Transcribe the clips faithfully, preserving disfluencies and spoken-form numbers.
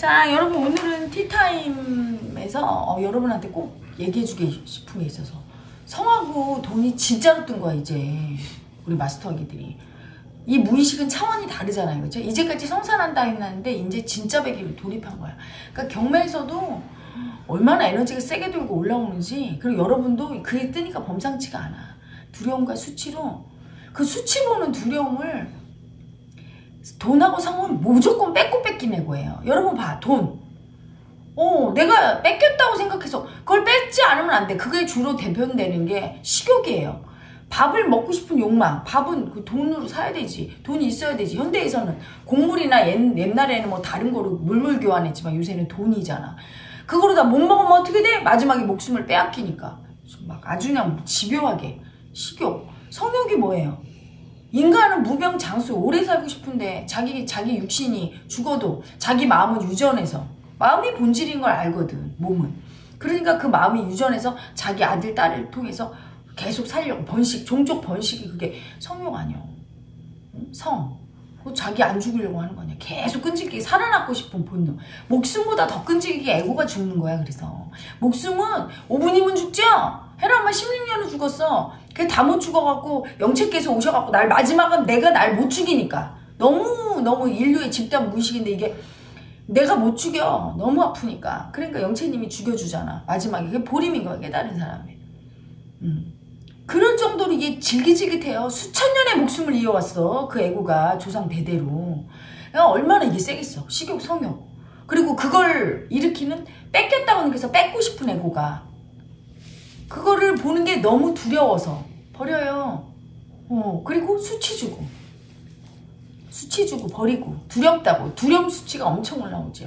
자, 여러분 오늘은 티타임에서 어, 여러분한테 꼭 얘기해주고 싶은 게 있어서 성하고 돈이 진짜로 뜬 거야 이제 우리 마스터기들이. 이 무의식은 차원이 다르잖아요, 그죠? 이제까지 성산한다 했는데 이제 진짜 배기로 돌입한 거야. 그러니까 경매에서도 얼마나 에너지가 세게 들고 올라오는지, 그리고 여러분도 그게 뜨니까 범상치가 않아. 두려움과 수치로 그 수치 보는 두려움을 돈하고 성은 무조건 뺏고 뺏긴 애고예요. 여러분 봐, 돈. 어, 내가 뺏겼다고 생각해서 그걸 뺏지 않으면 안 돼. 그게 주로 대표되는 게 식욕이에요. 밥을 먹고 싶은 욕망. 밥은 그 돈으로 사야 되지. 돈이 있어야 되지. 현대에서는 곡물이나 옛, 옛날에는 뭐 다른 거로 물물 교환했지만 요새는 돈이잖아. 그거로 다 못 먹으면 어떻게 돼? 마지막에 목숨을 빼앗기니까. 막 아주 그냥 집요하게. 식욕. 성욕이 뭐예요? 인간은 무병장수, 오래 살고 싶은데 자기 자기 육신이 죽어도 자기 마음은 유전해서, 마음이 본질인 걸 알거든, 몸은. 그러니까 그 마음이 유전해서 자기 아들 딸을 통해서 계속 살려고 번식, 종족 번식이 그게 성욕 아니야. 성. 자기 안 죽으려고 하는 거냐. 계속 끈질기게 살아남고 싶은 본능. 목숨보다 더 끈질기게 에고가 죽는 거야. 그래서 목숨은 오 분이면 죽죠? 헤라마 십육 년을 죽었어. 그게 다 못 죽어갖고 영채께서 오셔갖고 날 마지막은 내가 날 못 죽이니까. 너무 너무 인류의 집단 무의식인데 이게 내가 못 죽여. 너무 아프니까. 그러니까 영채님이 죽여주잖아. 마지막에. 그게 보림인 거야. 깨달은 사람이. 음. 그럴 정도로 이게 질깃질깃해요. 수천 년의 목숨을 이어왔어. 그 에고가 조상 대대로. 얼마나 이게 세겠어. 식욕, 성욕. 그리고 그걸 일으키는 뺏겼다고 느껴서 뺏고 싶은 에고가. 그거를 보는 게 너무 두려워서 버려요. 어, 그리고 수치 주고. 수치 주고 버리고. 두렵다고. 두려움 수치가 엄청 올라오죠.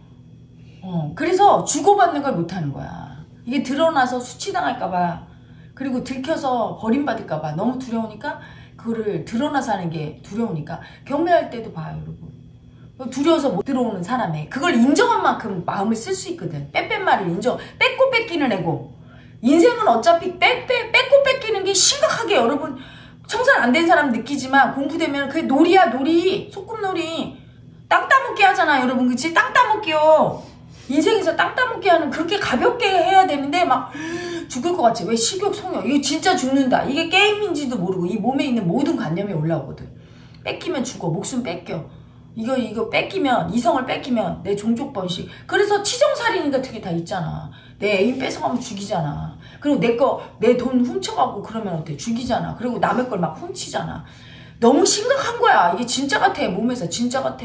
어, 그래서 주고받는 걸 못하는 거야. 이게 드러나서 수치당할까봐. 그리고 들켜서 버림받을까봐 너무 두려우니까 그거를 드러나서 하는 게 두려우니까. 경매할 때도 봐요, 여러분. 두려워서 못 들어오는 사람에 그걸 인정한 만큼 마음을 쓸 수 있거든. 빼뺀말을 인정. 뺏고 뺏기는 애고. 인생은 어차피 빼, 빼, 뺏고 뺏기는 게 심각하게 여러분 청산 안 된 사람 느끼지만 공부되면 그게 놀이야, 놀이. 소꿉놀이. 땅 따먹기 하잖아, 여러분. 그치? 땅 따먹기요. 인생에서 땅 따먹기 하는, 그렇게 가볍게 해야 되는데 막 죽을 것 같지. 왜? 식욕, 성욕. 이거 진짜 죽는다. 이게 게임인지도 모르고 이 몸에 있는 모든 관념이 올라오거든. 뺏기면 죽어. 목숨 뺏겨. 이거 이거 뺏기면, 이성을 뺏기면 내 종족 번식. 그래서 치정살인 같은 게 다 있잖아. 내 애인 뺏어가면 죽이잖아. 그리고 내 거, 내 돈 훔쳐가고 그러면 어때? 죽이잖아. 그리고 남의 걸 막 훔치잖아. 너무 심각한 거야. 이게 진짜 같아. 몸에서 진짜 같아.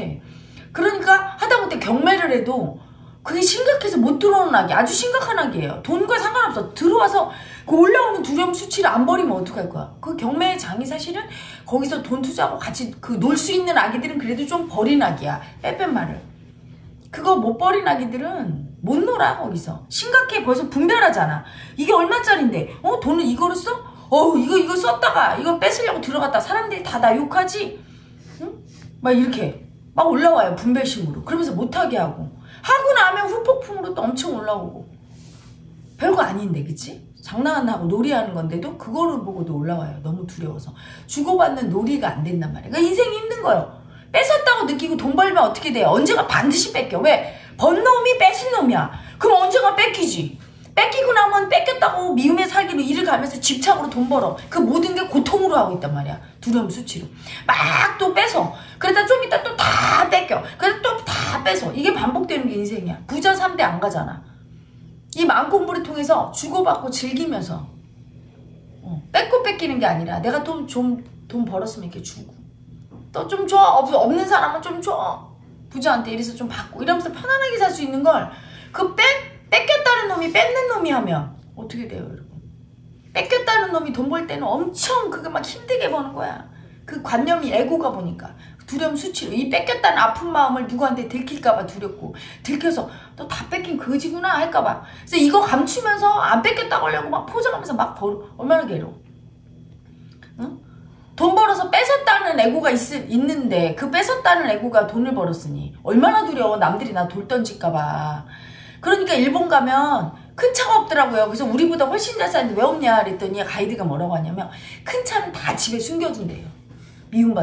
그러니까 하다못해 경매를 해도 그게 심각해서 못 들어오는 악이 아주 심각한 악이에요. 돈과 상관없어. 들어와서 그 올라오는 두려움 수치를 안 버리면 어떡할 거야. 그 경매의 장이 사실은 거기서 돈 투자하고 같이 그 놀 수 있는 아기들은 그래도 좀 버린 악이야. 빼뺀 말을. 그거 못 버린 아기들은 못 놀아 거기서. 심각해. 벌써 분별하잖아. 이게 얼마짜린데 어? 돈을 이거를 써? 어 이거 이거 썼다가 이거 뺏으려고 들어갔다 사람들이 다 나 욕하지? 응? 막 이렇게 막 올라와요. 분별심으로. 그러면서 못하게 하고. 하고 나면 후폭풍으로 또 엄청 올라오고. 별거 아닌데, 그치? 장난하고 놀이하는 건데도 그거를 보고도 올라와요. 너무 두려워서. 주고받는 놀이가 안 된단 말이에요. 그러니까 인생이 힘든 거예요. 뺏었다고 느끼고 돈 벌면 어떻게 돼요? 언젠가 반드시 뺏겨. 왜? 번 놈이 뺏은 놈이야. 그럼 언젠가 뺏기지. 뺏기고 나면 뺏겼다고 미움에 살기로 일을 가면서 집착으로 돈 벌어. 그 모든 게 고통으로 하고 있단 말이야. 두려움 수치로. 막 또 뺏어. 그러다 좀 이따 또 다 뺏겨. 그러다 또 다 뺏어. 이게 반복되는 게 인생이야. 부자 삼 대 안 가잖아. 이 마음 공부를 통해서 주고받고 즐기면서 어, 뺏고 뺏기는 게 아니라 내가 또 좀 돈 벌었으면 이렇게 주고 또 좀 줘. 없는 사람은 좀 줘. 부자한테 이래서 좀 받고 이러면서 편안하게 살 수 있는 걸 그 뺏 뺏겼다는 놈이 뺏는 놈이 하면 어떻게 돼요, 여러분? 뺏겼다는 놈이 돈 벌 때는 엄청 그거 막 힘들게 버는 거야. 그 관념이 에고가 보니까 두려움 수치로 이 뺏겼다는 아픈 마음을 누구한테 들킬까봐 두렵고 들켜서 너 다 뺏긴 거지구나 할까봐. 그래서 이거 감추면서 안 뺏겼다고 하려고 막 포장하면서 막 벌 얼마나 괴로워. 응? 돈 벌어서 뺏었다는 에고가 있, 있는데 그 뺏었다는 에고가 돈을 벌었으니 얼마나 두려워. 남들이 나 돌 던질까봐. 그러니까 일본 가면 큰 차가 없더라고요. 그래서 우리보다 훨씬 잘 사는데 왜 없냐 그랬더니 가이드가 뭐라고 하냐면 큰 차는 다 집에 숨겨둔대요. 미움받을까봐.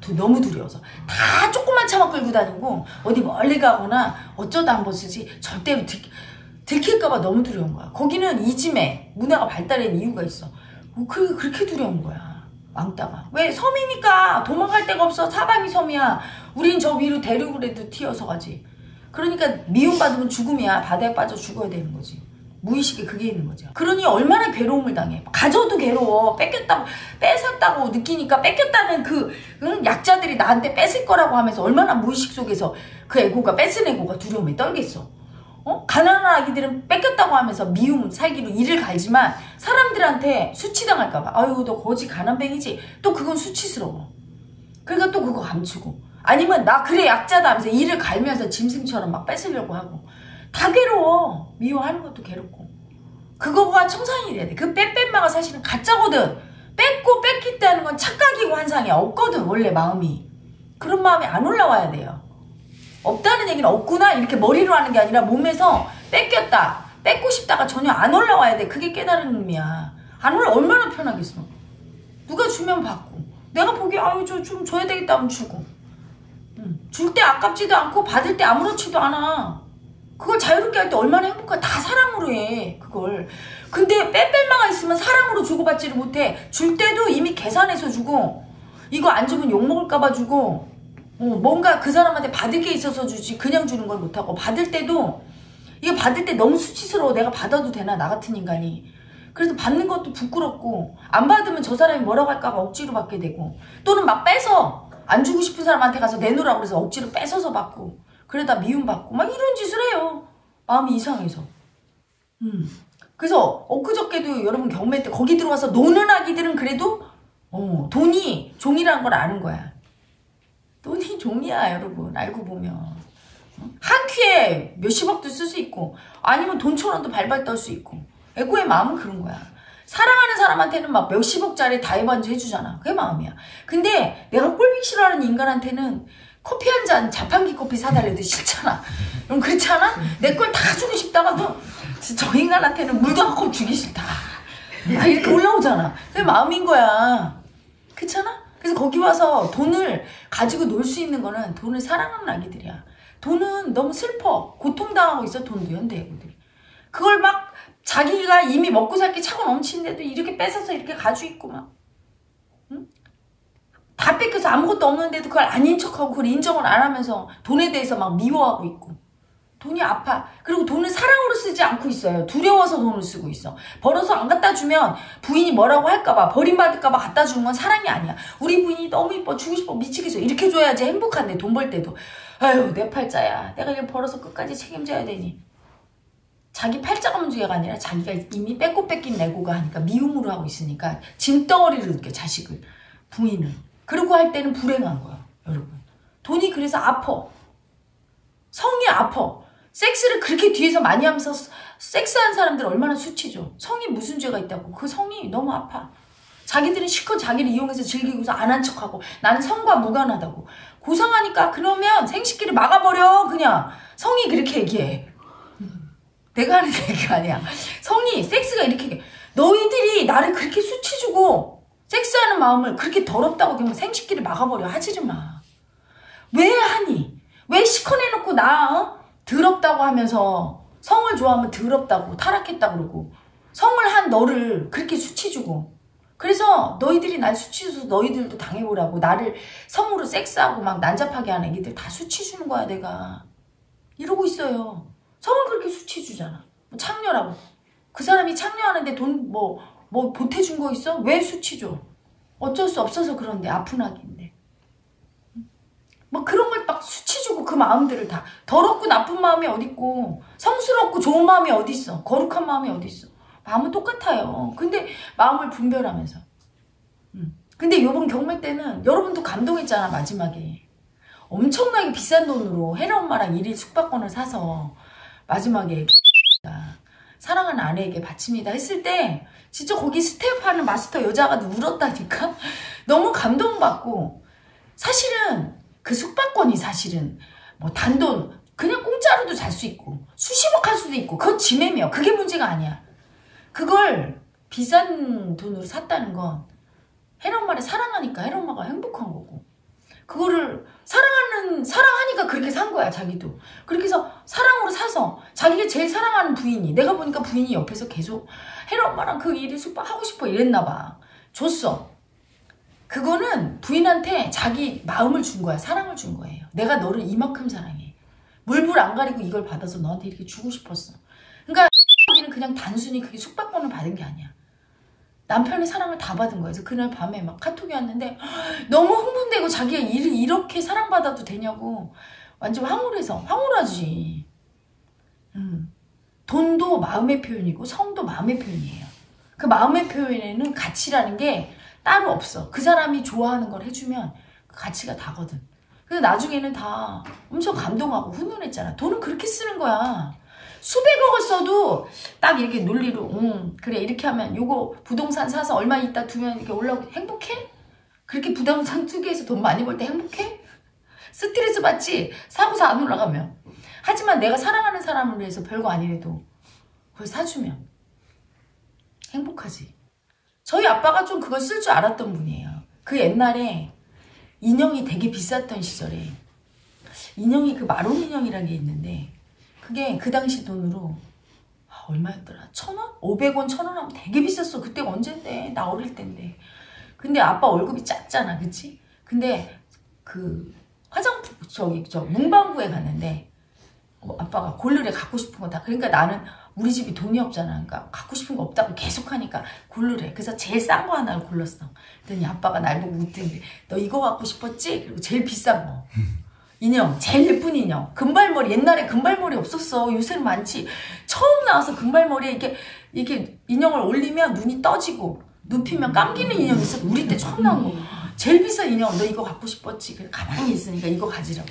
너무 두려워서. 다 조금만 차만 끌고 다니고 어디 멀리 가거나 어쩌다 한번 쓰지 절대로 들, 들킬까봐 너무 두려운 거야. 거기는 이즘에 문화가 발달한 이유가 있어. 그, 그렇게 두려운 거야. 왕따가. 왜? 섬이니까 도망갈 데가 없어. 사방이 섬이야. 우린 저 위로 대륙으로도 튀어서 가지. 그러니까 미움받으면 죽음이야. 바다에 빠져 죽어야 되는 거지. 무의식에 그게 있는 거죠. 그러니 얼마나 괴로움을 당해. 가져도 괴로워. 뺏겼다고, 뺏었다고 느끼니까 뺏겼다는 그 응? 약자들이 나한테 뺏을 거라고 하면서 얼마나 무의식 속에서 그 에고가, 뺏은 에고가 두려움에 떨겠어. 어? 가난한 아기들은 뺏겼다고 하면서 미움 살기로 이를 갈지만 사람들한테 수치당할까봐 아유 너 거지 가난뱅이지 또 그건 수치스러워. 그러니까 또 그거 감추고 아니면 나 그래 약자다 하면서 이를 갈면서 짐승처럼 막 뺏으려고 하고 다 괴로워. 미워하는 것도 괴롭고 그거가 청산이래야 돼. 그 빼빼마가 사실은 가짜거든. 뺏고 뺏겠다는 건 착각이고 환상이야. 없거든 원래 마음이. 그런 마음이 안 올라와야 돼요. 없다는 얘기는 없구나 이렇게 머리로 하는 게 아니라 몸에서 뺏겼다 뺏고 싶다가 전혀 안 올라와야 돼. 그게 깨달은 의미야. 안 올라 얼마나 편하겠어. 누가 주면 받고 내가 보기에 아유 저 좀 줘야 되겠다 하면 주고 응. 줄 때 아깝지도 않고 받을 때 아무렇지도 않아. 그걸 자유롭게 할 때 얼마나 행복해. 다 사랑으로 해 그걸. 근데 빼뺄마가 있으면 사랑으로 주고받지를 못해. 줄 때도 이미 계산해서 주고 이거 안 주면 욕먹을까봐 주고 어, 뭔가 그 사람한테 받을 게 있어서 주지 그냥 주는 걸 못하고 받을 때도 이거 받을 때 너무 수치스러워. 내가 받아도 되나 나 같은 인간이. 그래서 받는 것도 부끄럽고 안 받으면 저 사람이 뭐라고 할까봐 억지로 받게 되고 또는 막 뺏어 안 주고 싶은 사람한테 가서 내놓으라고 그래서 억지로 뺏어서 받고 그러다 미움받고 막 이런 짓을 해요. 마음이 이상해서. 음. 그래서 엊그저께도 여러분 경매 때 거기 들어와서 노는 아기들은 그래도 어, 돈이 종이라는 걸 아는 거야. 돈이 종이야 여러분. 알고 보면 한 큐에 몇십억도 쓸 수 있고 아니면 돈 천 원도 발발 떨 수 있고 에고의 마음은 그런 거야. 사랑하는 사람한테는 막 몇십억짜리 다이반지 해주잖아. 그게 마음이야. 근데 내가 꼴보기 싫어하는 인간한테는 커피 한 잔 자판기 커피 사달래도 싫잖아. 그럼 그렇지 않아? 내 걸 다 주고 싶다가도 저 인간한테는 물도 한 컵 주기 싫다. 아, 이렇게 올라오잖아. 그게 마음인 거야. 그렇잖아? 그래서 거기 와서 돈을 가지고 놀 수 있는 거는 돈을 사랑하는 아기들이야. 돈은 너무 슬퍼. 고통당하고 있어. 돈도 현대애고들이. 그걸 막 자기가 이미 먹고 살 게 차고 넘치는데도 이렇게 뺏어서 이렇게 가지고 있고 막 응? 다 뺏겨서 아무것도 없는데도 그걸 아닌 척하고 그걸 인정을 안 하면서 돈에 대해서 막 미워하고 있고 돈이 아파. 그리고 돈을 사랑으로 쓰지 않고 있어요. 두려워서 돈을 쓰고 있어. 벌어서 안 갖다 주면 부인이 뭐라고 할까봐 버림받을까봐 갖다 주는 건 사랑이 아니야. 우리 부인이 너무 이뻐 주고 싶어 미치겠어. 이렇게 줘야지 행복한데 돈 벌 때도 아유 내 팔자야. 내가 이걸 벌어서 끝까지 책임져야 되니. 자기 팔자가 문제가 아니라 자기가 이미 뺏고 뺏긴 내고가 하니까 미움으로 하고 있으니까 짐덩어리를 느껴 자식을 부인을. 그러고 할 때는 불행한 거야 여러분. 돈이 그래서 아파. 성이 아파. 섹스를 그렇게 뒤에서 많이 하면서 섹스한 사람들 얼마나 수치죠. 성이 무슨 죄가 있다고. 그 성이 너무 아파. 자기들은 실컷 자기를 이용해서 즐기고서 안 한 척하고 나는 성과 무관하다고. 고상하니까 그러면 생식기를 막아버려 그냥. 성이 그렇게 얘기해. 내가 하는 얘기가 아니야. 성이 섹스가 이렇게 얘기해. 너희들이 나를 그렇게 수치 주고 섹스하는 마음을 그렇게 더럽다고 그냥 생식기를 막아버려. 하지를 마. 왜 하니? 왜 시커내놓고 나 어? 더럽다고 하면서 성을 좋아하면 더럽다고 타락했다 그러고 성을 한 너를 그렇게 수치 주고 그래서 너희들이 날 수치 줘서 너희들도 당해보라고 나를 성으로 섹스하고 막 난잡하게 하는 애기들 다 수치 주는 거야 내가. 이러고 있어요. 성을 그렇게 수치 주잖아. 뭐 창녀라고. 그 사람이 창녀하는데 돈 뭐 뭐 보태준 거 있어? 왜 수치 줘? 어쩔 수 없어서 그런데 아픈 아기인데. 뭐 그런 걸 막 수치 주고 그 마음들을 다. 더럽고 나쁜 마음이 어딨고 성스럽고 좋은 마음이 어딨어. 거룩한 마음이 어딨어. 마음은 똑같아요. 근데 마음을 분별하면서. 음. 근데 요번 경매 때는 여러분도 감동했잖아 마지막에. 엄청나게 비싼 돈으로 혜나 엄마랑 일일 숙박권을 사서 마지막에 사랑하는 아내에게 바칩니다 했을 때 진짜 거기 스텝하는 마스터 여자가 울었다니까. 너무 감동받고. 사실은 그 숙박권이 사실은 뭐 단돈 그냥 공짜로도 잘 수 있고 수십억 할 수도 있고 그건 지매며 그게 문제가 아니야. 그걸 비싼 돈으로 샀다는 건 혜나 엄마를 사랑하니까 혜나 엄마가 행복한 거고 그거를 사랑하는 사랑하니까 그렇게 산 거야. 자기도 그렇게 해서 사랑으로 사서 자기가 제일 사랑하는 부인이, 내가 보니까 부인이 옆에서 계속 혜라 엄마랑 그 일이 숙박하고 싶어 이랬나 봐. 줬어. 그거는 부인한테 자기 마음을 준 거야. 사랑을 준 거예요. 내가 너를 이만큼 사랑해. 물불 안 가리고 이걸 받아서 너한테 이렇게 주고 싶었어. 그러니까 자기는 그냥 단순히 그게 숙박권을 받은 게 아니야. 남편의 사랑을 다 받은 거야. 그래서 그날 밤에 막 카톡이 왔는데 너무 흥분되고, 자기가 일, 이렇게 사랑받아도 되냐고 완전 황홀해서. 황홀하지. 음. 돈도 마음의 표현이고 성도 마음의 표현이에요. 그 마음의 표현에는 가치라는 게 따로 없어. 그 사람이 좋아하는 걸 해주면 그 가치가 다거든. 그래서 나중에는 다 엄청 감동하고 훈훈했잖아. 돈은 그렇게 쓰는 거야. 수백억을 써도 딱 이렇게 논리로 음, 그래 이렇게 하면 요거 부동산 사서 얼마 있다 두면 이렇게 올라오고 행복해? 그렇게 부동산 투기해서 돈 많이 벌 때 행복해? 스트레스 받지? 사고서 안 올라가면. 하지만 내가 사랑하는 사람을 위해서 별거 아니래도 그걸 사주면 행복하지. 저희 아빠가 좀 그걸 쓸 줄 알았던 분이에요. 그 옛날에 인형이 되게 비쌌던 시절에 인형이 그 마론 인형이라는 게 있는데 그게 그 당시 돈으로 아, 얼마였더라? 천 원? 오백 원, 천 원 하면 되게 비쌌어. 그때가 언젠데? 나 어릴 때인데. 근데 아빠 월급이 작잖아. 그치? 근데 그 화장품 저기 저 문방구에 갔는데 어, 아빠가 골르래 갖고 싶은 거다. 그러니까 나는 우리 집이 돈이 없잖아. 그러니까 갖고 싶은 거 없다고 계속 하니까 고르래. 그래서 제일 싼 거 하나를 골랐어. 그랬더니 아빠가 날 보고 웃던데 너 이거 갖고 싶었지? 그리고 제일 비싼 거. 인형. 제일 예쁜 인형. 금발머리. 옛날에 금발머리 없었어. 요새는 많지. 처음 나와서 금발머리에 이렇게 이렇게 인형을 올리면 눈이 떠지고 눕히면 감기는 인형이 있어. 우리 때 처음 나온 거. 제일 비싼 인형. 너 이거 갖고 싶었지? 그래 가만히 있으니까 이거 가지라고.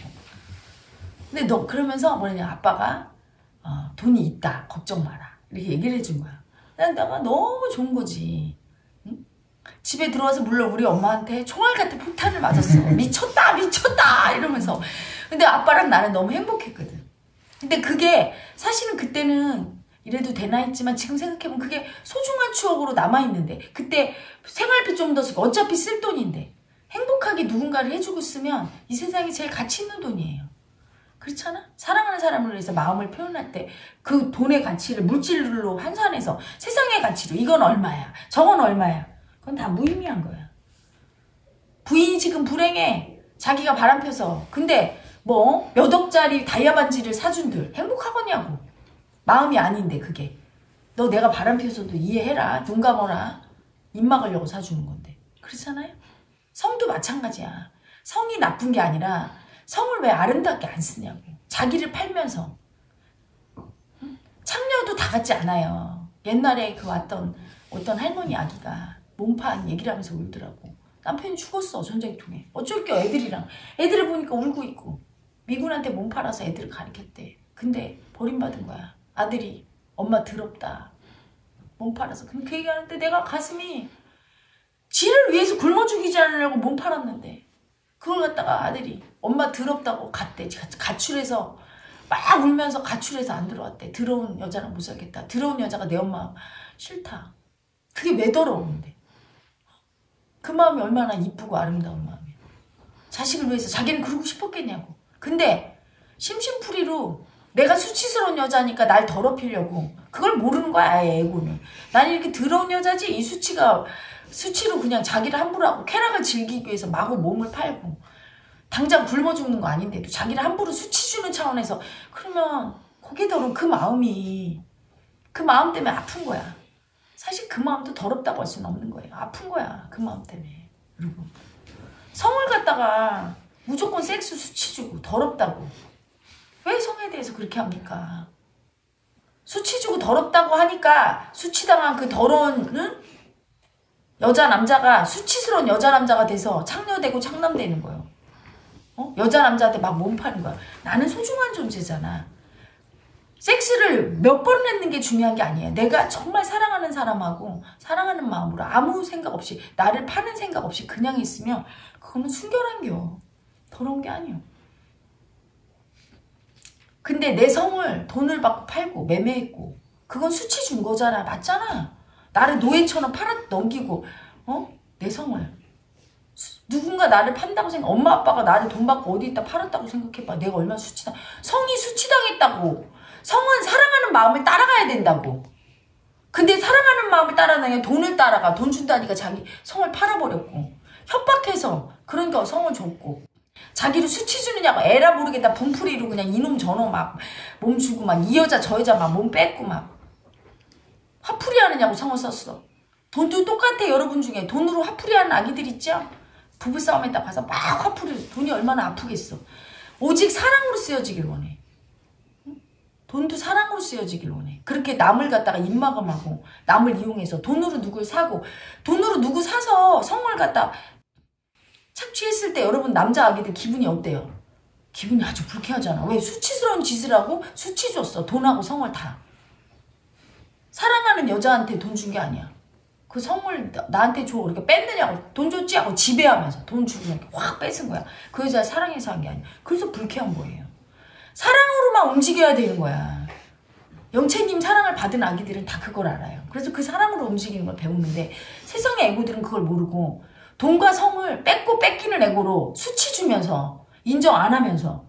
근데 너 그러면서 뭐냐면 아빠가 어, 돈이 있다. 걱정 마라. 이렇게 얘기를 해준 거야. 내가 너무 좋은 거지. 응? 집에 들어와서 물론 우리 엄마한테 총알 같은 폭탄을 맞았어. 미쳤다 미쳤다 이러면서. 근데 아빠랑 나는 너무 행복했거든. 근데 그게 사실은 그때는 이래도 되나 했지만 지금 생각해보면 그게 소중한 추억으로 남아있는데 그때 생활비 좀 더 쓰고 어차피 쓸 돈인데 행복하게 누군가를 해주고 있으면 이 세상에 제일 가치 있는 돈이에요. 그렇잖아? 사랑하는 사람을 위해서 마음을 표현할 때 그 돈의 가치를 물질로 환산해서 세상의 가치로 이건 얼마야 저건 얼마야 그건 다 무의미한 거야. 부인이 지금 불행해. 자기가 바람펴서. 근데 뭐 몇 억짜리 다이아 반지를 사준들 행복하겠냐고. 마음이 아닌데 그게. 너 내가 바람펴서도 이해해라. 눈 감아라. 입 막으려고 사주는 건데. 그렇잖아요? 성도 마찬가지야. 성이 나쁜 게 아니라 성을 왜 아름답게 안 쓰냐고. 자기를 팔면서. 창녀도 다 같지 않아요. 옛날에 그 왔던 어떤 할머니 아기가 몸판 얘기를 하면서 울더라고. 남편이 죽었어. 전쟁통에. 어쩔 게 애들이랑. 애들을 보니까 울고 있고. 미군한테 몸 팔아서 애들을 가르쳤대. 근데 버림받은 거야. 아들이 엄마 더럽다. 몸 팔아서. 그럼 그 얘기하는데 내가 가슴이 지를 위해서 굶어 죽이지 않으려고 몸 팔았는데 그걸 갖다가 아들이 엄마 더럽다고 갔대. 가출해서 막 울면서 가출해서 안 들어왔대. 더러운 여자랑 못 살겠다. 더러운 여자가 내 엄마 싫다. 그게 왜 더러운데? 그 마음이 얼마나 이쁘고 아름다운 마음이야. 자식을 위해서 자기는 그러고 싶었겠냐고. 근데 심심풀이로 내가 수치스러운 여자니까 날 더럽히려고. 그걸 모르는 거야 아예 애고는. 나는 이렇게 더러운 여자지 이 수치가 수치로 그냥 자기를 함부로 하고 쾌락을 즐기기 위해서 마구 몸을 팔고 당장 굶어 죽는 거 아닌데도 자기를 함부로 수치 주는 차원에서 그러면 거기에 더러운 그 마음이 그 마음 때문에 아픈 거야. 사실 그 마음도 더럽다고 할 수는 없는 거예요. 아픈 거야 그 마음 때문에. 그리고 성을 갖다가 무조건 섹스 수치 주고 더럽다고. 왜 성에 대해서 그렇게 합니까? 수치 주고 더럽다고 하니까 수치당한 그 더러운 응? 여자 남자가 수치스러운 여자 남자가 돼서 창녀되고 창남되는 거예요. 어? 여자 남자한테 막 몸 파는 거야. 나는 소중한 존재잖아. 섹스를 몇 번 했는 게 중요한 게 아니에요. 내가 정말 사랑하는 사람하고 사랑하는 마음으로 아무 생각 없이 나를 파는 생각 없이 그냥 있으면 그거는 순결한겨. 더러운 게 아니요. 근데 내 성을 돈을 받고 팔고 매매했고 그건 수치 준 거잖아. 맞잖아. 나를 노예처럼 팔아 넘기고 어? 내 성을 누군가 나를 판다고 생각, 엄마 아빠가 나를 돈 받고 어디 있다 팔았다고 생각해봐. 내가 얼마나 수치당, 성이 수치당했다고. 성은 사랑하는 마음을 따라가야 된다고. 근데 사랑하는 마음을 따라가냐, 돈을 따라가. 돈 준다니까 자기 성을 팔아버렸고. 협박해서, 그러니까 성을 줬고. 자기를 수치 주느냐고 에라 모르겠다 분풀이로 그냥 이놈 저놈 막 몸 주고 막 이 여자 저 여자 막 몸 뺏고 막 화풀이 하느냐고 성을 썼어. 돈도 똑같아. 여러분 중에 돈으로 화풀이 하는 아기들 있죠? 부부싸움에다 가서 막 화풀이, 돈이 얼마나 아프겠어. 오직 사랑으로 쓰여지길 원해. 돈도 사랑으로 쓰여지길 원해. 그렇게 남을 갖다가 입마감하고 남을 이용해서 돈으로 누굴 사고 돈으로 누구 사서 성을 갖다 착취했을 때 여러분 남자 아기들 기분이 어때요? 기분이 아주 불쾌하잖아. 왜? 수치스러운 짓을 하고 수치 줬어. 돈하고 성을 다. 사랑하는 여자한테 돈 준 게 아니야. 그 성을 나한테 줘. 이렇게 뺐느냐고. 돈 줬지? 하고 지배하면서 돈 주고 이렇게 확 뺏은 거야. 그 여자 사랑해서 한 게 아니야. 그래서 불쾌한 거예요. 사랑으로만 움직여야 되는 거야. 영채님 사랑을 받은 아기들은 다 그걸 알아요. 그래서 그 사랑으로 움직이는 걸 배우는데 세상의 애고들은 그걸 모르고 돈과 성을 뺏고 뺏기는 애고로 수치 주면서 인정 안 하면서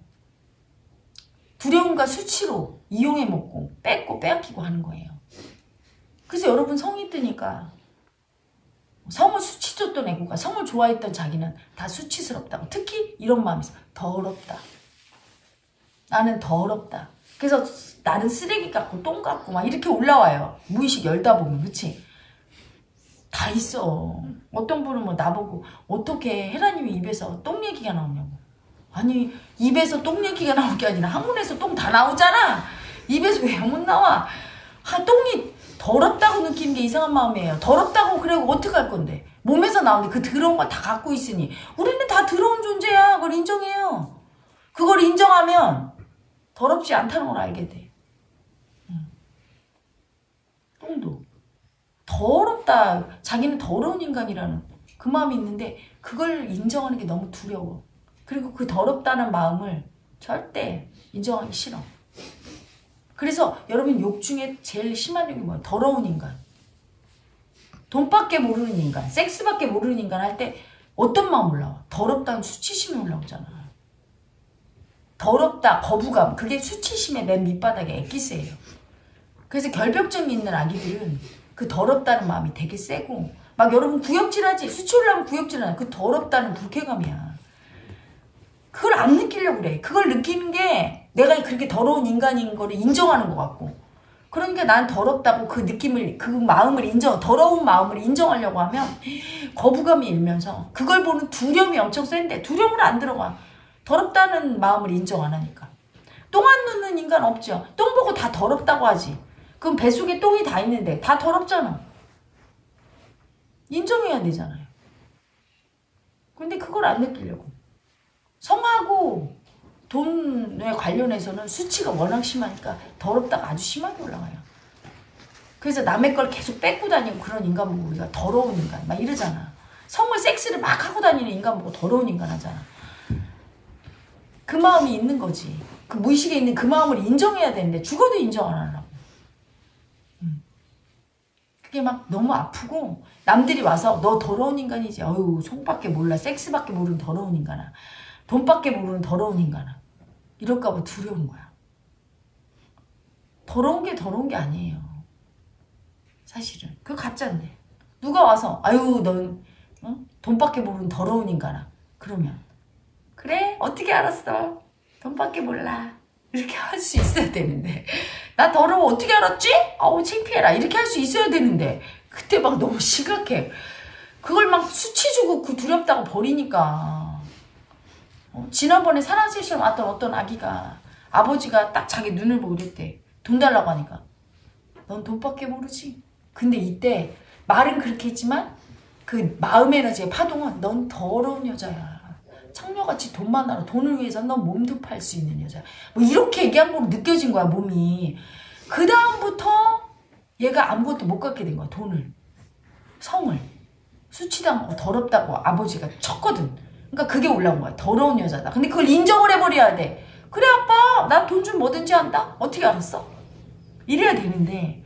두려움과 수치로 이용해 먹고 뺏고 빼앗기고 하는 거예요. 그래서 여러분 성이 뜨니까 성을 수치 줬던 애고가 성을 좋아했던 자기는 다 수치스럽다고. 특히 이런 마음이 있어. 더럽다. 나는 더럽다. 그래서 나는 쓰레기 같고 똥 같고 막 이렇게 올라와요. 무의식 열다 보면. 그치? 다 있어. 어떤 분은 뭐 나보고 어떻게 헤라님이 입에서 똥 얘기가 나오냐고. 아니 입에서 똥 얘기가 나올 게 아니라 학문에서 똥 다 나오잖아. 입에서 왜 못 나와. 아, 똥이 더럽다고 느끼는 게 이상한 마음이에요. 더럽다고 그래고 어떻게 할 건데. 몸에서 나오는데 그 더러운 거 다 갖고 있으니 우리는 다 더러운 존재야. 그걸 인정해요. 그걸 인정하면 더럽지 않다는 걸 알게 돼. 응. 똥도 더럽다. 자기는 더러운 인간이라는 그 마음이 있는데 그걸 인정하는 게 너무 두려워. 그리고 그 더럽다는 마음을 절대 인정하기 싫어. 그래서 여러분 욕 중에 제일 심한 욕이 뭐예요? 더러운 인간. 돈밖에 모르는 인간, 섹스밖에 모르는 인간 할 때 어떤 마음 올라와? 더럽다는 수치심이 올라오잖아. 더럽다, 거부감, 그게 수치심의 맨 밑바닥에 엑기스예요. 그래서 결벽증이 있는 아기들은 그 더럽다는 마음이 되게 세고 막 여러분 구역질하지? 수치 올라오면 구역질하잖아. 그 더럽다는 불쾌감이야. 그걸 안 느끼려고 그래. 그걸 느끼는 게 내가 그렇게 더러운 인간인 거를 인정하는 것 같고. 그러니까 난 더럽다고 그 느낌을, 그 마음을 인정, 더러운 마음을 인정하려고 하면 거부감이 일면서 그걸 보는 두려움이 엄청 센데 두려움을 안 들어가. 더럽다는 마음을 인정 안 하니까. 똥 안 누는 인간 없죠. 똥 보고 다 더럽다고 하지. 그럼 뱃속에 똥이 다 있는데 다 더럽잖아. 인정해야 되잖아요. 근데 그걸 안 느끼려고. 성하고 돈에 관련해서는 수치가 워낙 심하니까 더럽다가 아주 심하게 올라가요. 그래서 남의 걸 계속 뺏고 다니고 그런 인간 보고 우리가 더러운 인간 막 이러잖아. 성을 섹스를 막 하고 다니는 인간 보고 더러운 인간 하잖아. 그 마음이 있는 거지. 그 무의식에 있는 그 마음을 인정해야 되는데 죽어도 인정 안 하려고. 음. 그게 막 너무 아프고 남들이 와서 너 더러운 인간이지. 어휴 속밖에 몰라. 섹스밖에 모르는 더러운 인간아. 돈밖에 모르는 더러운 인간아. 이럴까 봐 두려운 거야. 더러운 게 더러운 게 아니에요. 사실은. 그거 가짜인데. 누가 와서 아유 넌 어? 돈밖에 모르는 더러운 인간아. 그러면 그래? 어떻게 알았어? 돈밖에 몰라. 이렇게 할 수 있어야 되는데 나 더러워 어떻게 알았지? 아우 창피해라. 이렇게 할 수 있어야 되는데 그때 막 너무 심각해. 그걸 막 수치 주고 그 두렵다고 버리니까. 어, 지난번에 사랑세션 왔던 어떤 아기가 아버지가 딱 자기 눈을 보고 이랬대. 돈 달라고 하니까 넌 돈밖에 모르지. 근데 이때 말은 그렇게 했지만 그 마음 에너지의 파동은 넌 더러운 여자야. 창녀같이 돈만 알아. 돈을 위해서 넌 몸도 팔 수 있는 여자야. 뭐 이렇게 얘기한 거로 느껴진 거야 몸이. 그 다음부터 얘가 아무것도 못 갖게 된 거야. 돈을, 성을. 수치당하고 더럽다고 아버지가 쳤거든. 그러니까 그게 올라온 거야. 더러운 여자다. 근데 그걸 인정을 해버려야 돼. 그래 아빠 나 돈 좀 뭐든지 한다? 어떻게 알았어? 이래야 되는데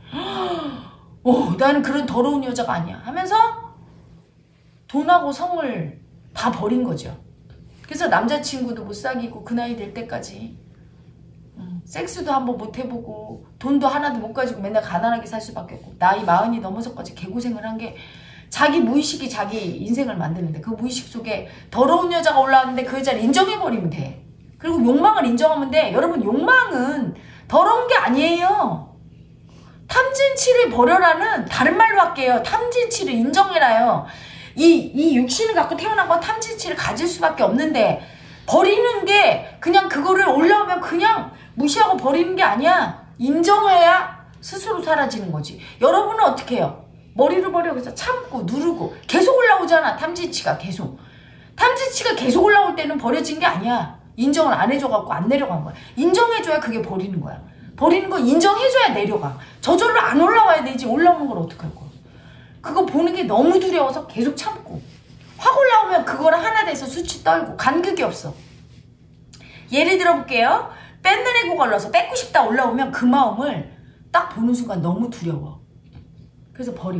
어, 나는 그런 더러운 여자가 아니야 하면서 돈하고 성을 다 버린 거죠. 그래서 남자친구도 못 사귀고 그 나이 될 때까지 음, 섹스도 한번 못 해보고 돈도 하나도 못 가지고 맨날 가난하게 살 수밖에 없고 나이 마흔이 넘어서까지 개고생을 한 게 자기 무의식이 자기 인생을 만드는데 그 무의식 속에 더러운 여자가 올라왔는데 그 여자를 인정해버리면 돼. 그리고 욕망을 인정하면 돼. 여러분 욕망은 더러운 게 아니에요. 탐진치를 버려라는 다른 말로 할게요. 탐진치를 인정해라요. 이, 이 육신을 갖고 태어난 건 탐진치를 가질 수밖에 없는데 버리는 게 그냥 그거를 올라오면 그냥 무시하고 버리는 게 아니야. 인정해야 스스로 사라지는 거지. 여러분은 어떻게 해요? 머리를 버려 그래서 참고 누르고 계속 올라오잖아. 탐진치가 계속. 탐진치가 계속 올라올 때는 버려진 게 아니야. 인정을 안 해줘갖고 안 내려간 거야. 인정해줘야 그게 버리는 거야. 버리는 거 인정해줘야 내려가. 저절로 안 올라와야 되지. 올라오는 걸 어떡할 거야. 그거 보는 게 너무 두려워서 계속 참고. 확 올라오면 그거랑 하나 돼서 수치 떨고 간극이 없어. 예를 들어 볼게요. 뺏는 애고 걸러서 뺏고 싶다 올라오면 그 마음을 딱 보는 순간 너무 두려워. 그래서 버려.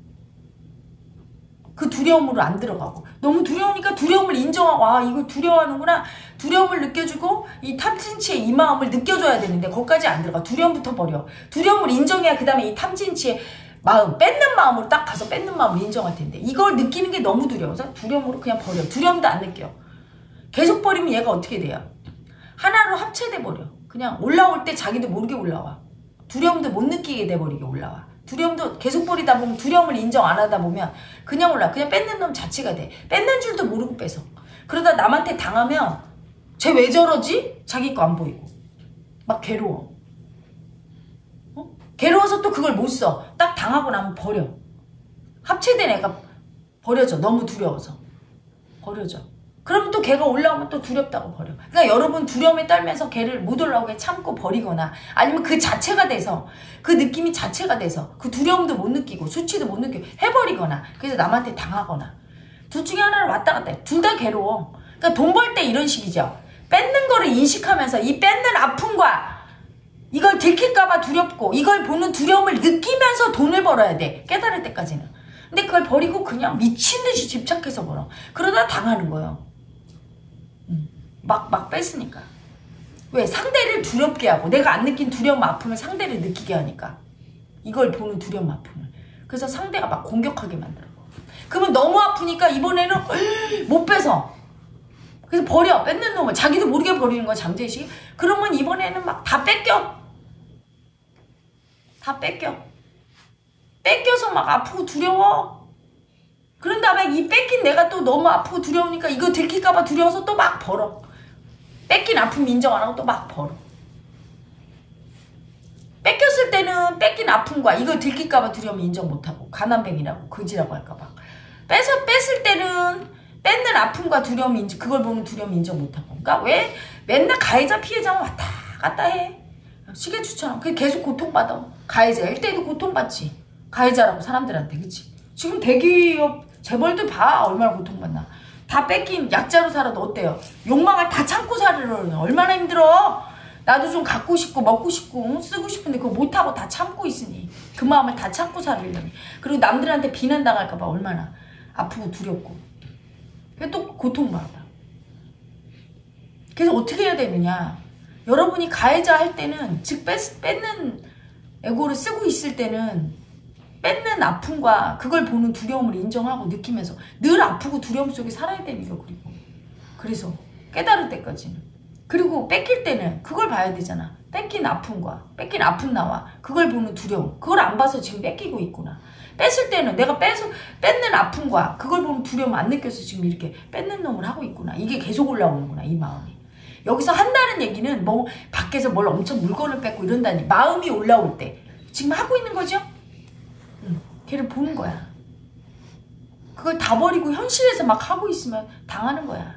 그 두려움으로 안 들어가고 너무 두려우니까 두려움을 인정하고 아 이걸 두려워하는구나. 두려움을 느껴주고 이 탐진치의 이 마음을 느껴줘야 되는데 거기까지 안 들어가. 두려움부터 버려. 두려움을 인정해야 그 다음에 이 탐진치의 마음 뺏는 마음으로 딱 가서 뺏는 마음을 인정할 텐데 이걸 느끼는 게 너무 두려워서 두려움으로 그냥 버려. 두려움도 안 느껴. 계속 버리면 얘가 어떻게 돼요? 하나로 합체돼 버려. 그냥 올라올 때 자기도 모르게 올라와. 두려움도 못 느끼게 돼버리게 올라와. 두려움도 계속 버리다 보면 두려움을 인정 안 하다 보면 그냥 올라. 그냥 뺏는 놈 자체가 돼. 뺏는 줄도 모르고 뺏어. 그러다 남한테 당하면 쟤 왜 저러지? 자기 거 안 보이고. 막 괴로워. 어? 괴로워서 또 그걸 못 써. 딱 당하고 나면 버려. 합체된 애가 버려져. 너무 두려워서. 버려져. 그러면 또 걔가 올라오면 또 두렵다고 버려. 그러니까 여러분 두려움에 떨면서 걔를 못 올라오게 참고 버리거나 아니면 그 자체가 돼서 그 느낌이 자체가 돼서 그 두려움도 못 느끼고 수치도 못 느끼고 해버리거나 그래서 남한테 당하거나 둘 중에 하나를 왔다 갔다 해. 둘 다 괴로워. 그러니까 돈 벌 때 이런 식이죠. 뺏는 거를 인식하면서 이 뺏는 아픔과 이걸 들킬까봐 두렵고 이걸 보는 두려움을 느끼면서 돈을 벌어야 돼. 깨달을 때까지는. 근데 그걸 버리고 그냥 미친 듯이 집착해서 벌어. 그러다 당하는 거예요. 막, 막 뺐으니까. 왜? 상대를 두렵게 하고 내가 안 느낀 두려움 아픔을 상대를 느끼게 하니까. 이걸 보는 두려움 아픔을. 그래서 상대가 막 공격하게 만들어. 그러면 너무 아프니까 이번에는 못 빼서. 그래서 버려. 뺏는 놈을. 자기도 모르게 버리는 거야. 잠재의식이. 그러면 이번에는 막 다 뺏겨. 다 뺏겨. 뺏겨서 막 아프고 두려워. 그런 다음에 이 뺏긴 내가 또 너무 아프고 두려우니까 이거 들킬까봐 두려워서 또 막 벌어. 뺏긴 아픔 인정 안 하고 또 막 벌어. 뺏겼을 때는 뺏긴 아픔과 이거 들킬까봐 두려움 인정 못하고 가난뱅이라고 거지라고 할까봐. 뺏어 뺐을 때는 뺏는 아픔과 두려움 인정 그걸 보면 두려움 인정 못하고. 그러니까 왜 맨날 가해자 피해자만 왔다 갔다 해. 시계추처럼. 그게 계속 고통받아. 가해자일 때도 고통받지. 가해자라고 사람들한테. 그치? 지금 대기업 재벌들 봐. 얼마나 고통받나. 다 뺏긴 약자로 살아도 어때요? 욕망을 다 참고 살으려면 얼마나 힘들어? 나도 좀 갖고 싶고 먹고 싶고 쓰고 싶은데 그거 못하고 다 참고 있으니 그 마음을 다 참고 살으려니. 그리고 남들한테 비난당할까봐 얼마나 아프고 두렵고. 그게 또 고통받아. 그래서 어떻게 해야 되느냐. 여러분이 가해자 할 때는 즉 뺏, 뺏는 에고를 쓰고 있을 때는 뺏는 아픔과 그걸 보는 두려움을 인정하고 느끼면서 늘 아프고 두려움 속에 살아야 되는 거. 그리고 그래서 깨달을 때까지는. 그리고 뺏길 때는 그걸 봐야 되잖아. 뺏긴 아픔과 뺏긴 아픔 나와 그걸 보는 두려움. 그걸 안 봐서 지금 뺏기고 있구나. 뺏을 때는 내가 뺏어, 뺏는 아픔과 그걸 보는 두려움 안 느껴서 지금 이렇게 뺏는 놈을 하고 있구나. 이게 계속 올라오는구나. 이 마음이. 여기서 한다는 얘기는 뭐 밖에서 뭘 엄청 물건을 뺏고 이런다니. 마음이 올라올 때 지금 하고 있는 거죠? 응. 걔를 보는 거야. 그걸 다 버리고 현실에서 막 하고 있으면 당하는 거야.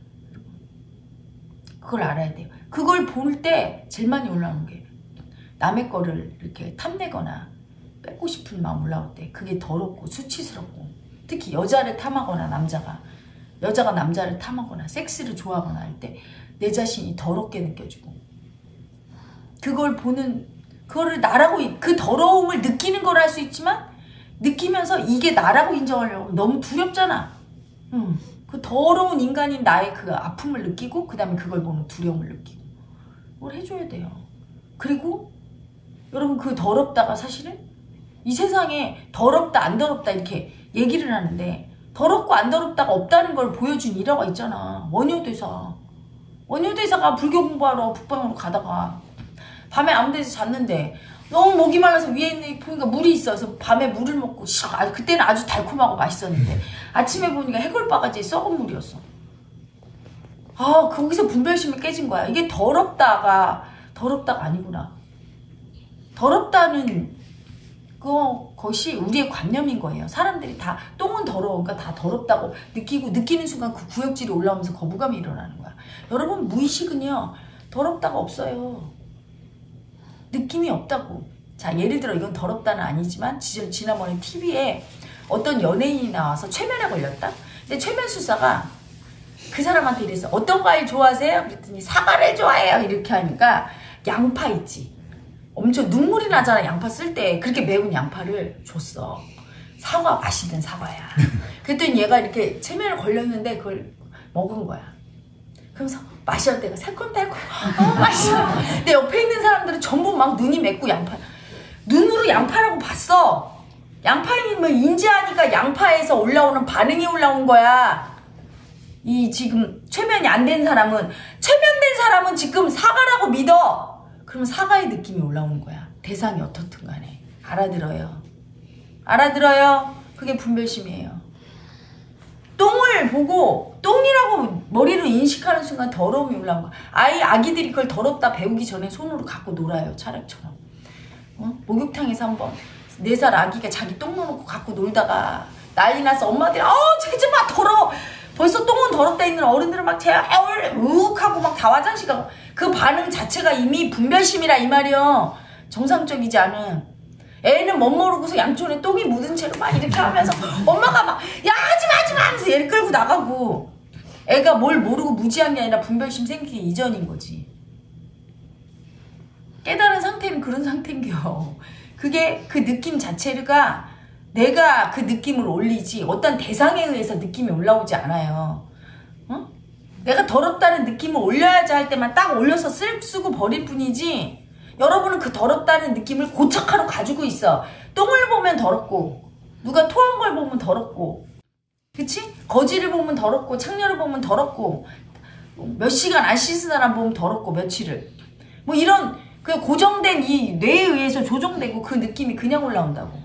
그걸 알아야 돼요. 그걸 볼 때 제일 많이 올라오는 게 남의 거를 이렇게 탐내거나 뺏고 싶은 마음 올라올 때 그게 더럽고 수치스럽고 특히 여자를 탐하거나 남자가 여자가 남자를 탐하거나 섹스를 좋아하거나 할 때 내 자신이 더럽게 느껴지고 그걸 보는 그거를 나라고 그 더러움을 느끼는 걸 할 수 있지만 느끼면서 이게 나라고 인정하려고 너무 두렵잖아. 응. 그 더러운 인간인 나의 그 아픔을 느끼고 그 다음에 그걸 보는 두려움을 느끼고 뭘 해줘야 돼요. 그리고 여러분 그 더럽다가 사실은 이 세상에 더럽다 안 더럽다 이렇게 얘기를 하는데 더럽고 안 더럽다가 없다는 걸 보여준 일화가 있잖아. 원효대사. 원효대사가 불교 공부하러 북방으로 가다가 밤에 아무 데서 잤는데 너무 목이 말라서 위에 있는 보니까 물이 있어서 밤에 물을 먹고 아, 그때는 아주 달콤하고 맛있었는데 아침에 보니까 해골바가지에 썩은 물이었어. 아 거기서 분별심이 깨진 거야. 이게 더럽다가 더럽다가 아니구나. 더럽다는 그 것이 우리의 관념인 거예요. 사람들이 다 똥은 더러우니까 다 더럽다고 느끼고 느끼는 순간 그 구역질이 올라오면서 거부감이 일어나는 거야. 여러분 무의식은요 더럽다가 없어요. 느낌이 없다고. 자 예를 들어 이건 더럽다는 아니지만 지난번에 티비에 어떤 연예인이 나와서 최면에 걸렸다. 근데 최면술사가 그 사람한테 이랬어. 어떤 과일 좋아하세요? 그랬더니 사과를 좋아해요. 이렇게 하니까 양파 있지. 엄청 눈물이 나잖아. 양파 쓸 때. 그렇게 매운 양파를 줬어. 사과 맛있는 사과야. 그랬더니 얘가 이렇게 체면에 걸렸는데 그걸 먹은 거야. 그러면서 맛이 어때가 새콤달콤. 어 맛있어. 근데 옆에 있는 사람들은 전부 막 눈이 맺고 양파. 눈으로 양파라고 봤어. 양파임을 인지하니까 양파에서 올라오는 반응이 올라온 거야. 이 지금 최면이 안 된 사람은 최면된 사람은 지금 사과라고 믿어. 그러면 사과의 느낌이 올라오는 거야. 대상이 어떻든 간에. 알아들어요. 알아들어요. 그게 분별심이에요. 똥을 보고 똥이라고 머리로 인식하는 순간 더러움이 올라온 거야. 아이, 아기들이 그걸 더럽다 배우기 전에 손으로 갖고 놀아요. 차량처럼. 어? 목욕탕에서 한번 네 살 아기가 자기 똥 넣어놓고 갖고 놀다가 난리 나서 엄마들이 어 쟤좀 봐 더러워. 벌써 똥은 더럽다 있는 어른들은 막 제가 욱 하고 막 다 화장실 가고 그 반응 자체가 이미 분별심이라 이 말이요. 정상적이지 않은. 애는 못 모르고서 양쪽에 똥이 묻은 채로 막 이렇게 하면서 엄마가 막 야 하지마 하지마 하면서 얘를 끌고 나가고 애가 뭘 모르고 무지한 게 아니라 분별심 생기기 이전인 거지. 깨달은 상태는 그런 상태인겨. 그게 그 느낌 자체가 내가 그 느낌을 올리지 어떤 대상에 의해서 느낌이 올라오지 않아요. 어? 내가 더럽다는 느낌을 올려야지 할 때만 딱 올려서 쓸, 쓰고 버릴 뿐이지 여러분은 그 더럽다는 느낌을 고착하러 가지고 있어. 똥을 보면 더럽고 누가 토한 걸 보면 더럽고 그치? 거지를 보면 더럽고 창녀를 보면 더럽고 몇 시간 안 씻은 사람 보면 더럽고 며칠을 뭐 이런 그 고정된 이 뇌에 의해서 조정되고 그 느낌이 그냥 올라온다고.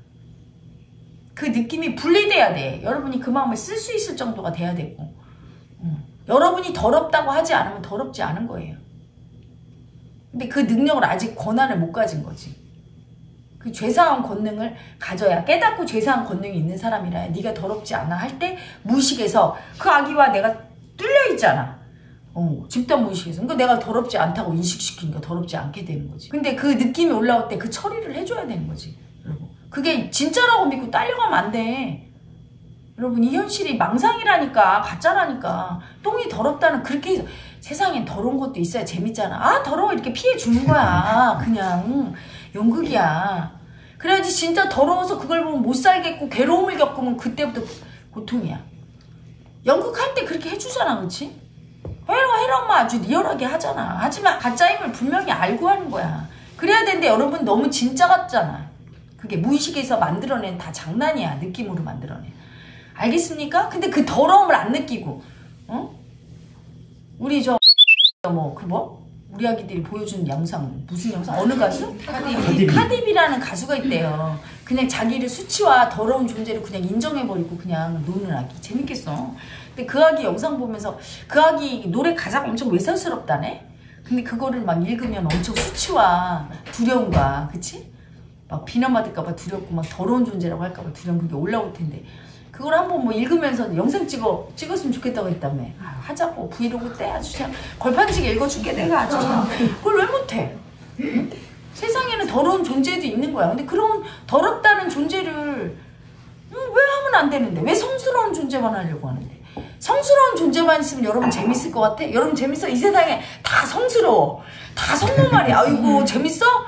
그 느낌이 분리돼야 돼. 여러분이 그 마음을 쓸 수 있을 정도가 돼야 되고 음. 여러분이 더럽다고 하지 않으면 더럽지 않은 거예요. 근데 그 능력을 아직 권한을 못 가진 거지. 그 죄사한 권능을 가져야 깨닫고 죄사한 권능이 있는 사람이라 네가 더럽지 않아 할 때 무의식에서 그 아기와 내가 뚫려 있잖아. 어, 집단 무의식에서. 그러니까 내가 더럽지 않다고 인식시키니까 더럽지 않게 되는 거지. 근데 그 느낌이 올라올 때 그 처리를 해줘야 되는 거지. 여러분. 그게 진짜라고 믿고 딸려가면 안 돼. 여러분 이 현실이 망상이라니까 가짜라니까. 똥이 더럽다는 그렇게 해서 세상엔 더러운 것도 있어야 재밌잖아. 아 더러워 이렇게 피해 주는 거야. 그냥 연극이야. 그래야지 진짜 더러워서 그걸 보면 못 살겠고 괴로움을 겪으면 그때부터 고통이야. 연극할 때 그렇게 해주잖아. 그치? 해라 해라 엄마 아주 리얼하게 하잖아. 하지만 가짜임을 분명히 알고 하는 거야. 그래야 되는데 여러분 너무 진짜 같잖아. 그게 무의식에서 만들어낸 다 장난이야. 느낌으로 만들어낸. 알겠습니까? 근데 그 더러움을 안 느끼고 어? 우리 저 뭐 그 뭐? 우리 아기들이 보여준 영상 무슨 영상? 어느 가수? 카디비. 카디비라는 가수가 있대요. 그냥 자기를 수치와 더러운 존재를 그냥 인정해버리고 그냥 노는 아기. 재밌겠어. 근데 그 아기 영상 보면서 그 아기 노래 가사가 엄청 외설스럽다네? 근데 그거를 막 읽으면 엄청 수치와 두려움과 그치? 막 비난받을까봐 두렵고 막 더러운 존재라고 할까봐 두려운 그게 올라올 텐데 그걸 한번 뭐 읽으면서 영상 찍어, 찍었으면 좋겠다고 했다며. 아, 하자고. 브이로그 때 아주 그냥 걸판지게 읽어줄게 내가 아주 그냥. 그걸 왜 못해? 응? 세상에는 더러운 존재도 있는 거야. 근데 그런 더럽다는 존재를 음, 왜 하면 안 되는데? 왜 성스러운 존재만 하려고 하는데? 성스러운 존재만 있으면 여러분 재밌을 것 같아? 여러분 재밌어? 이 세상에 다 성스러워. 다 성모 말이야. 아이고 재밌어?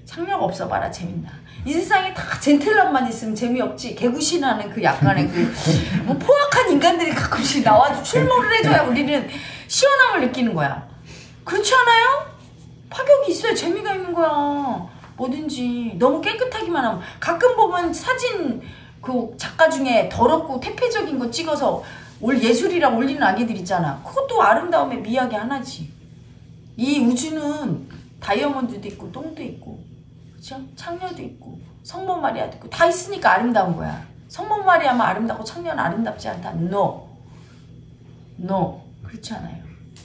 창녀가 없어봐라 재밌나. 이 세상에 다 젠틀남만 있으면 재미없지. 개구신하는 그 약간의 그 뭐 포악한 인간들이 가끔씩 나와서 출몰을 해줘야 우리는 시원함을 느끼는 거야. 그렇지 않아요? 파격이 있어야 재미가 있는 거야. 뭐든지 너무 깨끗하기만 하면. 가끔 보면 사진 그 작가 중에 더럽고 태폐적인 거 찍어서 올 예술이랑 올리는 아기들 있잖아. 그것도 아름다움의 미학의 하나지. 이 우주는 다이아몬드도 있고 똥도 있고, 그렇죠? 창녀도 있고 성모 마리아도 있고 다 있으니까 아름다운 거야. 성모 마리아만 아름답고 창녀는 아름답지 않다. No. No. 그렇지 않아요.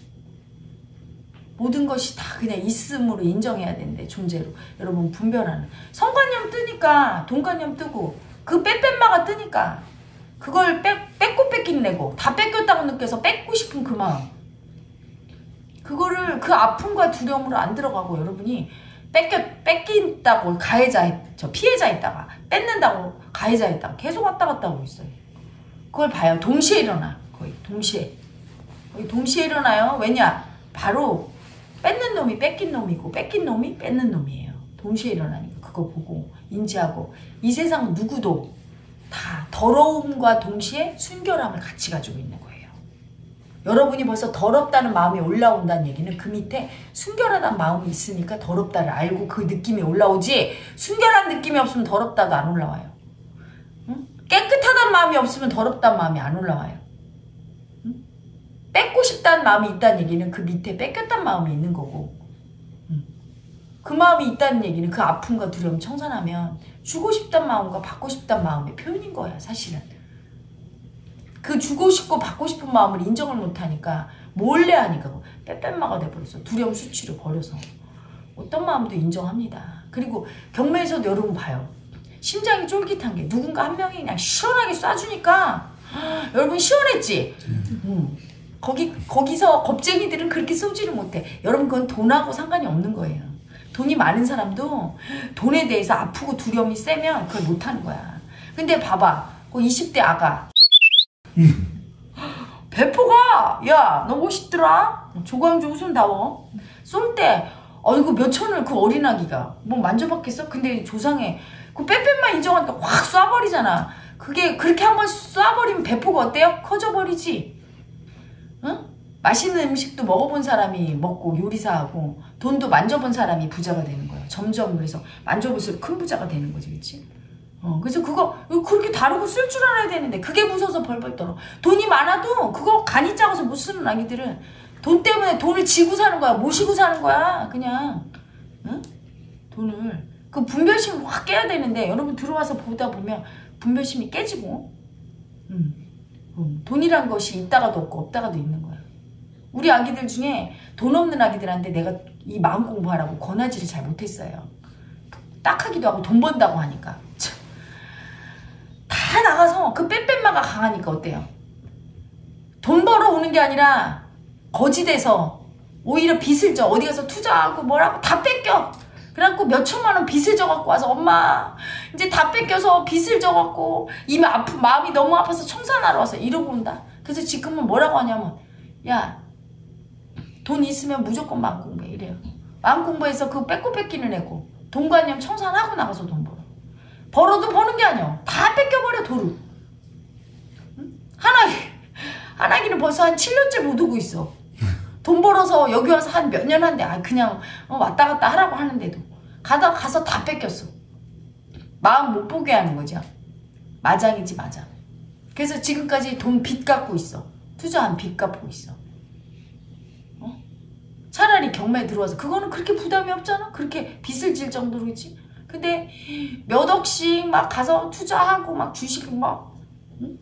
모든 것이 다 그냥 있음으로 인정해야 되는데, 존재로. 여러분 분별하는. 성관념 뜨니까 돈관념 뜨고, 그 빼뺀마가 뜨니까 그걸 빼, 뺏고 뺏긴 내고 다 뺏겼다고 느껴서 뺏고 싶은 그 마음, 그거를 그 아픔과 두려움으로 안 들어가고 여러분이 뺏겨, 뺏긴다고 가해자, 저 피해자였다가 뺏는다고 가해자였다가 계속 왔다 갔다 하고 있어요. 그걸 봐요. 동시에 일어나. 거의 동시에. 거의 동시에 일어나요. 왜냐? 바로 뺏는 놈이 뺏긴 놈이고 뺏긴 놈이 뺏는 놈이에요. 동시에 일어나니까 그거 보고 인지하고, 이 세상 누구도 다 더러움과 동시에 순결함을 같이 가지고 있는 거예요. 여러분이 벌써 더럽다는 마음이 올라온다는 얘기는 그 밑에 순결하다는 마음이 있으니까 더럽다를 알고 그 느낌이 올라오지, 순결한 느낌이 없으면 더럽다도 안 올라와요. 응? 깨끗하다는 마음이 없으면 더럽다는 마음이 안 올라와요. 응? 뺏고 싶다는 마음이 있다는 얘기는 그 밑에 뺏겼다는 마음이 있는 거고, 그 마음이 있다는 얘기는 그 아픔과 두려움 청산하면 주고 싶다는 마음과 받고 싶다는 마음의 표현인 거야. 사실은 그 주고 싶고 받고 싶은 마음을 인정을 못하니까 몰래 하니까 빼빼마가 돼버렸어. 두려움 수치로 버려서. 어떤 마음도 인정합니다. 그리고 경매에서도 여러분 봐요. 심장이 쫄깃한 게 누군가 한 명이 그냥 시원하게 쏴주니까 여러분 시원했지? 음. 거기, 거기서 겁쟁이들은 그렇게 쏘지를 못해. 여러분 그건 돈하고 상관이 없는 거예요. 돈이 많은 사람도 돈에 대해서 아프고 두려움이 세면 그걸 못하는 거야. 근데 봐봐, 그 이십 대 아가 배포가 야 너 멋있더라. 조광조 웃음다워. 쏠 때 어이구 몇 천을 그 어린아기가 뭐 만져봤겠어? 근데 조상에 그 빼빼만 인정하니까 확 쏴버리잖아. 그게 그렇게 한번 쏴버리면 배포가 어때요? 커져버리지. 응? 맛있는 음식도 먹어본 사람이 먹고 요리사하고, 돈도 만져본 사람이 부자가 되는 거야. 점점. 그래서 만져볼수록 큰 부자가 되는 거지, 그치? 어, 그래서 그거 그렇게 다루고 쓸 줄 알아야 되는데 그게 무서워서 벌벌 떨어. 돈이 많아도 그거 간이 작아서 못 쓰는 아기들은 돈 때문에 돈을 지고 사는 거야. 모시고 사는 거야. 그냥. 응? 돈을. 그 분별심을 확 깨야 되는데 여러분 들어와서 보다 보면 분별심이 깨지고, 음, 음, 돈이란 것이 있다가도 없고 없다가도 있는 거야. 우리 아기들 중에 돈 없는 아기들한테 내가 이 마음 공부하라고 권하지를 잘 못했어요. 딱하기도 하고 돈 번다고 하니까. 참. 다 나가서 그 빼빼마가 강하니까 어때요? 돈 벌어 오는 게 아니라 거지돼서 오히려 빚을 져. 어디 가서 투자하고 뭐라고 다 뺏겨. 그래갖고 몇 천만 원 빚을 져갖고 와서 엄마 이제 다 뺏겨서 빚을 져갖고 이미 아프, 마음이 너무 아파서 청산하러 와서 이러고 온다. 그래서 지금은 뭐라고 하냐면, 야 돈 있으면 무조건 마음 공부해 이래요. 마음 공부해서 그 뺏고 뺏기는 애고 돈관념 청산하고 나가서 돈 벌어. 벌어도 버는 게 아니야. 다 뺏겨버려 도루. 응? 하나기 하나기는 벌써 한 칠 년째 못 오고 있어. 돈 벌어서 여기 와서 한 몇 년 한데 아 그냥 어, 왔다 갔다 하라고 하는데도 가다 가서 다 뺏겼어. 마음 못 보게 하는 거죠. 마장이지 마장. 그래서 지금까지 돈 빚 갚고 있어. 투자한 빚 갚고 있어. 어? 차라리 경매에 들어와서 그거는 그렇게 부담이 없잖아. 그렇게 빚을 질 정도로지. 근데 몇 억씩 막 가서 투자하고 막 주식 막 응?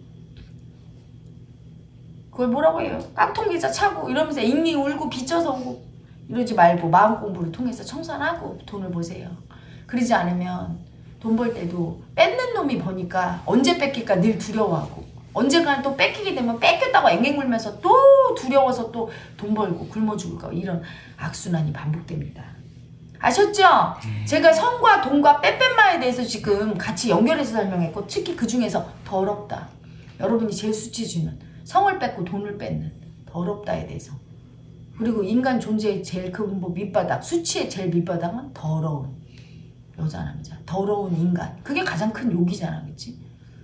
그걸 뭐라고 해요? 깡통 계좌 차고 이러면서 잉잉 울고 빚져서 오고 이러지 말고 마음 공부를 통해서 청산하고 돈을 보세요. 그러지 않으면 돈 벌 때도 뺏는 놈이 버니까 언제 뺏길까 늘 두려워하고, 언젠가는 또 뺏기게 되면 뺏겼다고 앵앵 울면서 또 두려워서 또 돈 벌고 굶어 죽을까, 이런 악순환이 반복됩니다. 아셨죠? 음. 제가 성과 돈과 빼뺀마에 대해서 지금 같이 연결해서 설명했고, 특히 그 중에서 더럽다, 여러분이 제일 수치주는 성을 뺏고 돈을 뺏는 더럽다에 대해서, 그리고 인간 존재의 제일 그 뭐 밑바닥, 수치의 제일 밑바닥은 더러운, 여자 남자 더러운 인간 그게 가장 큰 욕이잖아. 그치?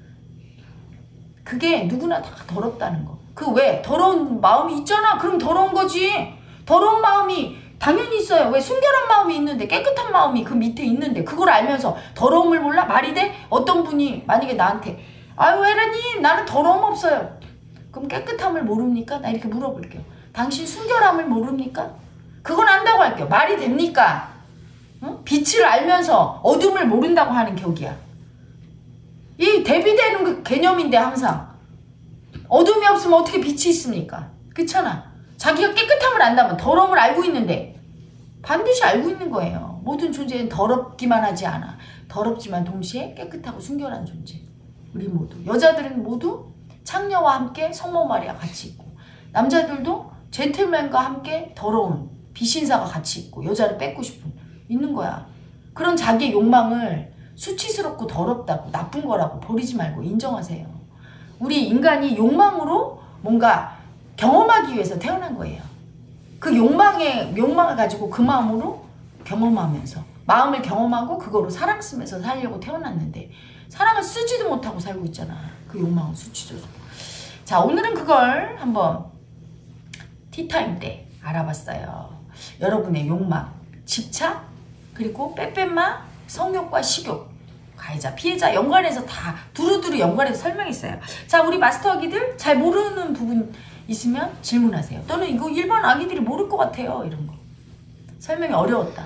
그게 누구나 다 더럽다는 거. 그 왜? 더러운 마음이 있잖아. 그럼 더러운 거지. 더러운 마음이 당연히 있어요. 왜? 순결한 마음이 있는데 깨끗한 마음이 그 밑에 있는데 그걸 알면서 더러움을 몰라? 말이 돼? 어떤 분이 만약에 나한테 아유 에라님 나는 더러움 없어요. 그럼 깨끗함을 모릅니까? 나 이렇게 물어볼게요. 당신 순결함을 모릅니까? 그건 안다고 할게요. 말이 됩니까? 어? 빛을 알면서 어둠을 모른다고 하는 격이야. 이 대비되는 그 개념인데 항상 어둠이 없으면 어떻게 빛이 있습니까? 그렇잖아. 자기가 깨끗함을 안다면 더러움을 알고 있는데 반드시 알고 있는 거예요. 모든 존재는 더럽기만 하지 않아. 더럽지만 동시에 깨끗하고 순결한 존재. 우리 모두. 여자들은 모두 창녀와 함께 성모 마리아 같이 있고 남자들도 젠틀맨과 함께 더러운 비신사가 같이 있고 여자를 뺏고 싶은 있는 거야. 그런 자기의 욕망을 수치스럽고 더럽다고 나쁜 거라고 버리지 말고 인정하세요. 우리 인간이 욕망으로 뭔가 경험하기 위해서 태어난 거예요. 그 욕망에, 욕망을 가지고 그 마음으로 경험하면서 마음을 경험하고 그거로 사랑 쓰면서 살려고 태어났는데 사랑을 쓰지도 못하고 살고 있잖아. 그 욕망은 수치져서. 자, 오늘은 그걸 한번 티타임 때 알아봤어요. 여러분의 욕망, 집착, 그리고 빼빼마, 성욕과 식욕, 가해자, 피해자 연관해서 다 두루두루 연관해서 설명했어요. 자, 우리 마스터 아기들 잘 모르는 부분 있으면 질문하세요. 또는 이거 일반 아기들이 모를 것 같아요. 이런 거. 설명이 어려웠다.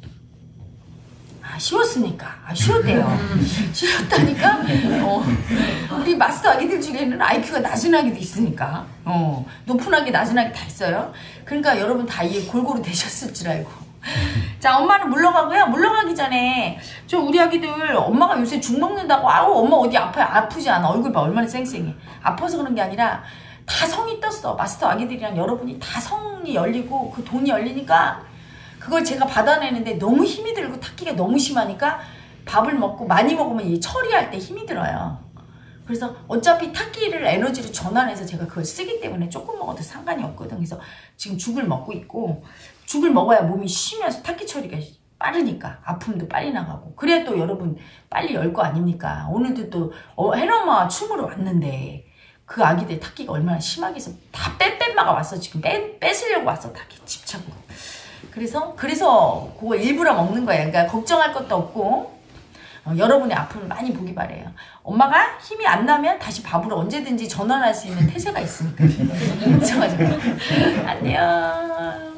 아, 쉬웠으니까. 아, 쉬웠대요. 쉬웠다니까? 어, 우리 마스터 아기들 중에는 아이큐가 낮은 아기도 있으니까. 어, 높은 아기, 낮은 아기 다 있어요. 그러니까 여러분 다 이해 골고루 되셨을 줄 알고. 자, 엄마는 물러가고요. 물러가기 전에 저 우리 아기들 엄마가 요새 죽 먹는다고 아우 엄마 어디 아파요? 아프지 않아. 얼굴 봐. 얼마나 쌩쌩해. 아파서 그런 게 아니라 다 성이 떴어. 마스터 아기들이랑 여러분이 다 성이 열리고 그 돈이 열리니까 그걸 제가 받아내는데 너무 힘이 들고 탁기가 너무 심하니까 밥을 먹고 많이 먹으면 이 처리할 때 힘이 들어요. 그래서 어차피 탁기를 에너지로 전환해서 제가 그걸 쓰기 때문에 조금 먹어도 상관이 없거든. 그래서 지금 죽을 먹고 있고 죽을 먹어야 몸이 쉬면서 탁기 처리가 빠르니까 아픔도 빨리 나가고 그래야 또 여러분 빨리 열 거 아닙니까? 오늘도 또 어, 헬엄마와 춤으로 왔는데 그 아기들 탁기가 얼마나 심하게 해서 다 빼빼마가 왔어. 지금 빼, 뺏으려고 왔어. 탁기 집착으로. 그래서 그래서 그거 일부러 먹는 거예요. 그러니까 걱정할 것도 없고 어, 여러분의 아픔을 많이 보기 바래요. 엄마가 힘이 안 나면 다시 밥으로 언제든지 전환할 수 있는 태세가 있으니까 걱정하지 마. 안녕.